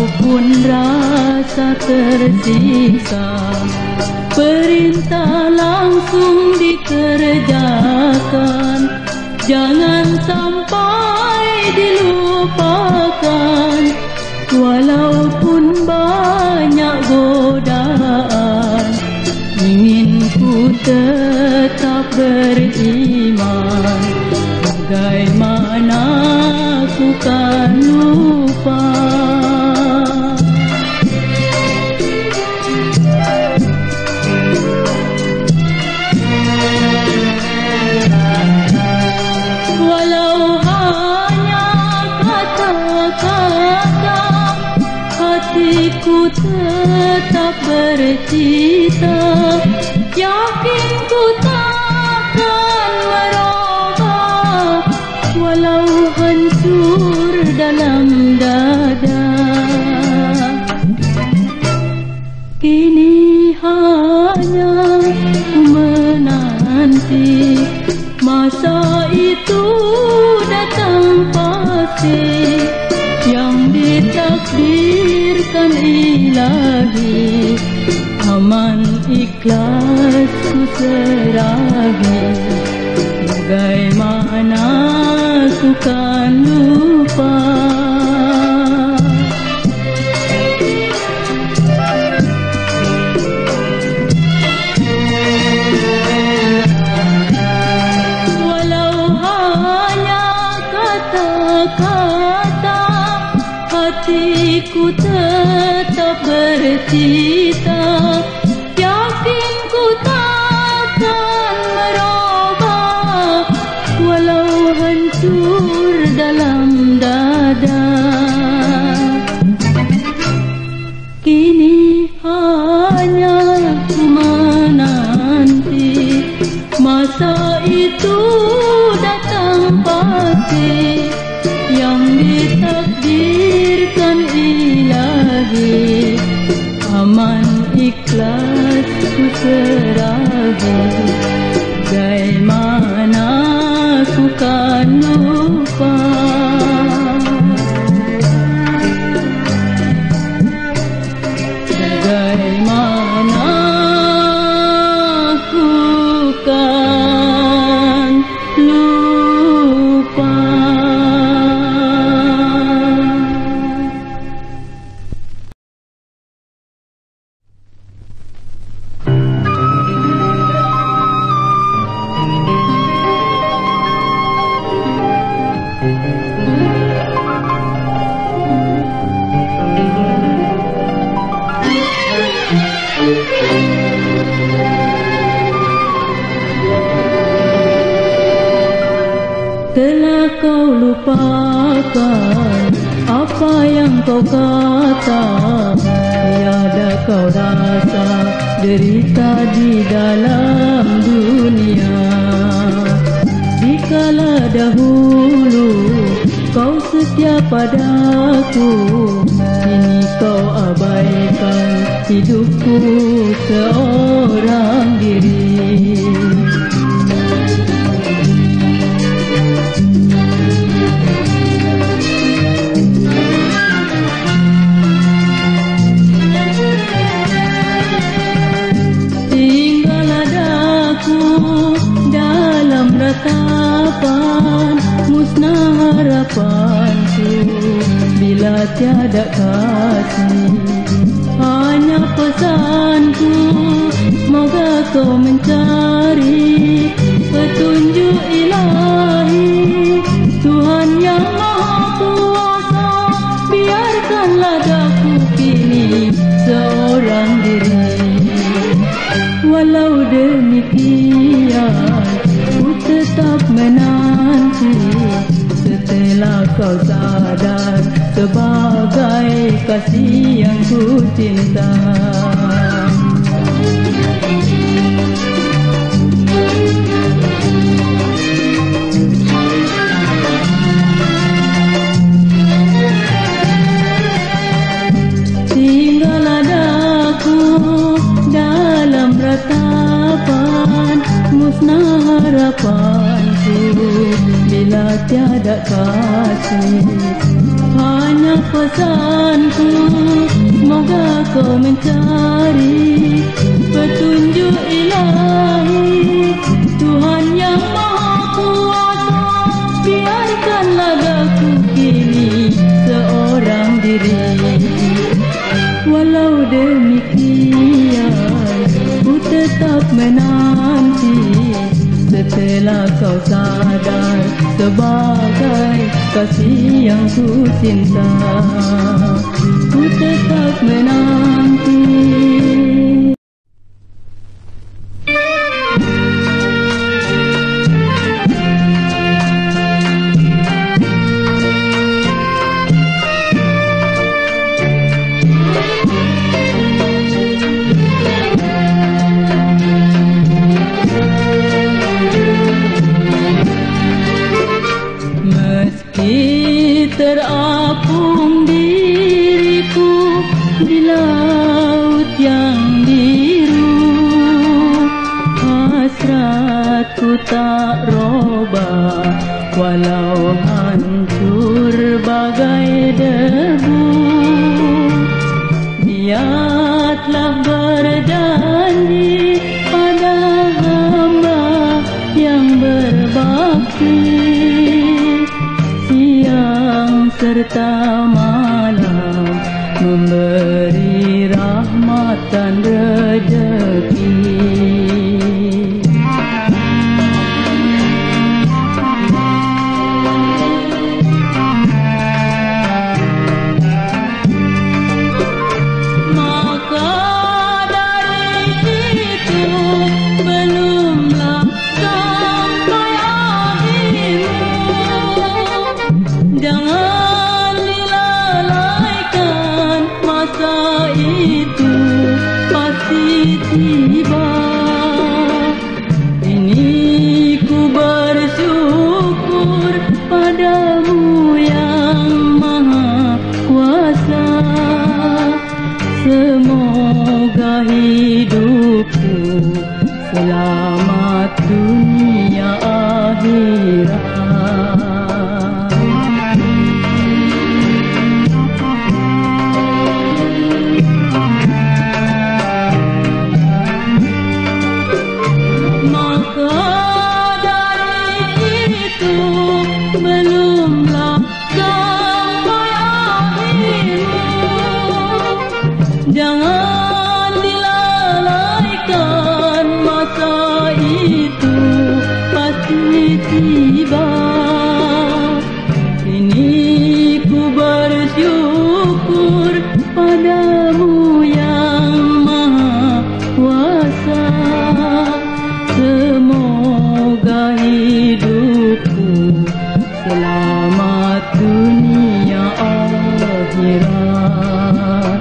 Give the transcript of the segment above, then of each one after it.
Walaupun rasa tersiksa, perintah langsung dikerjakan. Jangan sampai dilupakan, walaupun banyak godaan. Ingin ku tetap beriman, bagaimana ku kan lupa. Walau hanya kata-kata, hatiku tetap bercita. Yakin ku takkan merubah, walau hancur dalam dada. Kini hanya ku menanti masa itu datang pasti, yang ditakdirkan ilahi. Aman ikhlas ku seragi, bagaimana ku kan lupa. Walau hanya kata-kata, hatiku tetap bercita. Yakin ku takkan merubah, walau hancur dalam dada. Kini hanya ku menanti masa itu datang pasti, yang ditakdirkan ilahi. Aman ikhlas ku seragi, bagaimana ku kan lupa. Bagaimana ku kan lupa. Telah kau lupakan apa yang kau kata, tiada kau rasa derita di dalam dunia. Dikala dahulu kau setia padaku, kini kau abaikan hidupku seorang diri. Dalam ratapan musnah harapanku, bila tiada kasih. Hanya pesanku, semoga kau mencari petunjuk ilahi. Tuhan yang Maha Kuasa, biarkanlah daku kini seorang diri. Walau demikian, ku tetap menanti setelah kau sadar sebagai kasih yang ku cinta. Tinggallah daku dalam ratapan musnah harapanku, bila tiada kasih. Hanya pesanku, kau mencari petunjuk ilahi, Tuhan yang Maha Kuasa, biarkanlah daku kini seorang diri. Walau demikian, ku tetap menanti setelah kau sadar sebagai kasih yang ku cinta. Ku tetap menanti. Terapung diriku di laut yang biru, hasratku tak robah walau hancur bagai debu. Niatlah berjanji pada hamba yang berbakti, serta malam memberi rahmat dan rezeki. Maka dari itu belumlah sampai akhirmu, jangan itu pasti tiba. Ini ku bersyukur padamu yang Maha Kuasa. Semoga hidupku selamat dunia akhirat. Belumlah sampai akhirmu, jangan dilalaikan, masa itu pasti tiba. Ini ku bersyukur padamu yang Maha Kuasa. Semoga hidupku selamat dunia akhirat.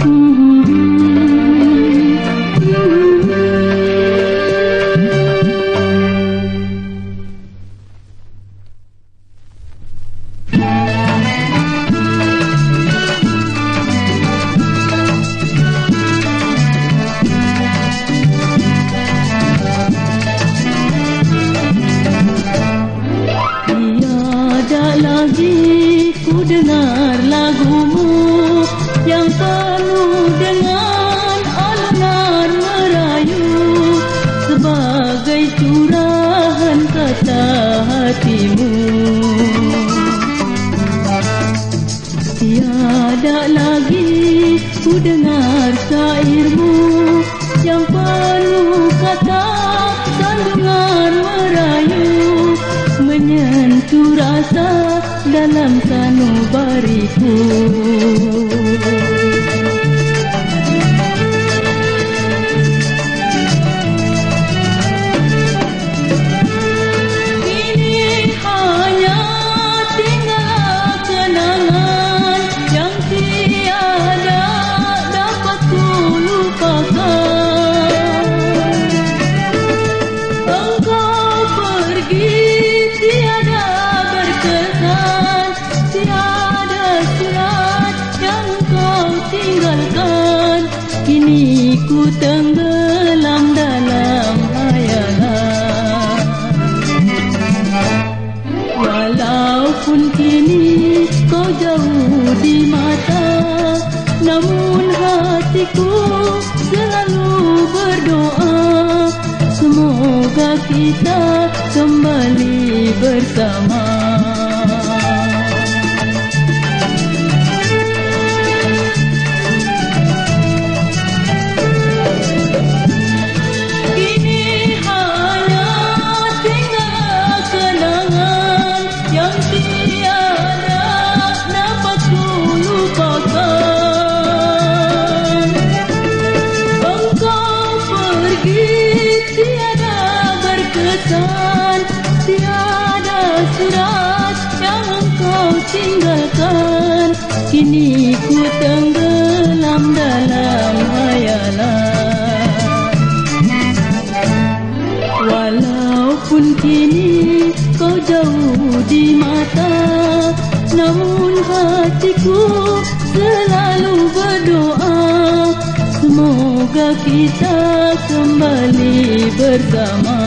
Lagi ku dengar lagumu yang penuh dengan alunan merayu, sebagai curahan kata hatimu. Tiada lagi ku dengar syairmu yang penuh kata kandungan merayu, menyentuh rasa dalam sanubariku. Kini hanya tinggal kenangan yang tiada dapat ku lupakan. Engkau pergi tiada berkesan, tiada surat yang kau tinggalkan. Kini ku tenggelam dalam hayalan. Walaupun kini kau jauh di mata, namun hati hatiku selalu berdoa, semoga kita kembali bersama. Tiada surat yang engkau tinggalkan, kini ku tenggelam dalam hayalan. Walaupun kini kau jauh di mata, namun hatiku selalu berdoa, semoga kita kembali bersama.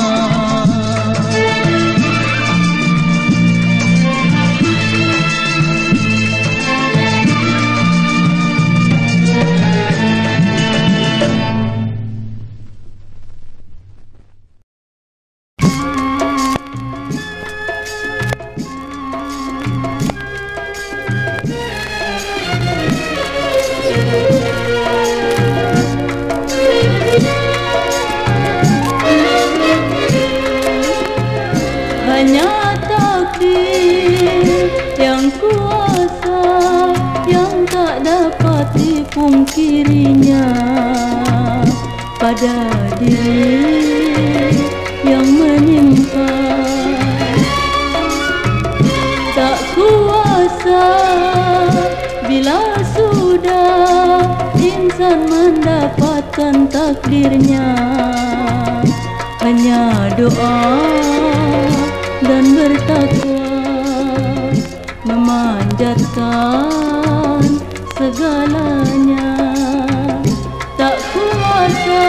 Hanya takdir yang kuasa yang tak dapat dipungkirinya, pada diri yang menimpa. Tak kuasa bila sudah insan mendapatkan takdirnya, hanya doa dan bertakwa, memanjatkan segalanya. Tak kuasa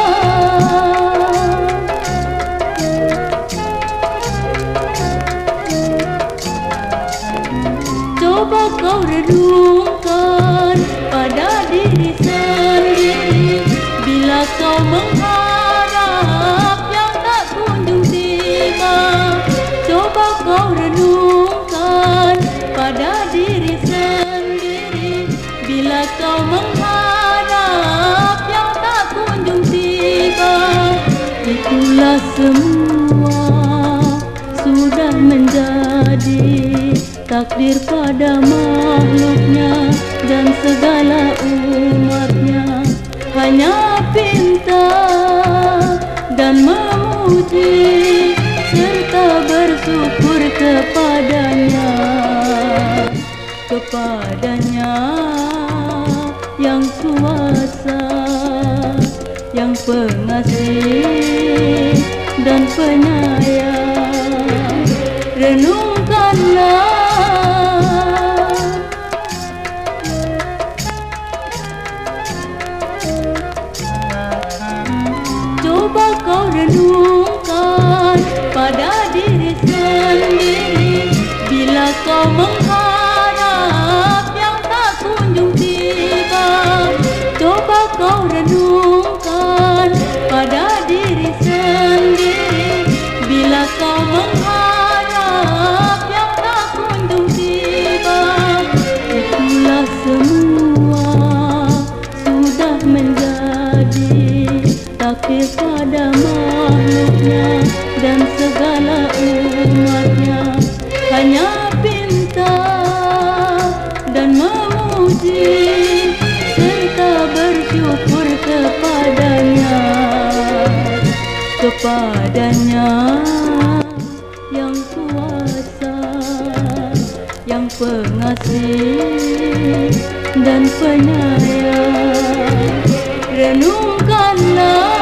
coba kau renungkan pada diri sendiri, bila kau mengharap yang tak kunjung tiba. Coba kau renungkan pada diri sendiri, bila kau mengharap yang tak kunjung tiba. Itulah semua sudah menjadi takdir pada makhluknya dan segala umatnya. Hanya pinta dan memuji serta bersyukur kepadanya, kepadanya yang kuasa, yang pengasih dan penyayang. Renungkanlah, coba kau renungkan pada diri sendiri, bila kau mengharap yang tak kunjung tiba. Coba kau renungkan pada diri sendiri, bila kau mengharap yang tak kunjung tiba. Itulah semua sudah menjadi takdir pada makhluknya dan segala umatnya. Hanya pinta dan memuji serta bersyukur kepadanya, kepadanya yang kuasa, yang pengasih dan penyayang. Renungkanlah,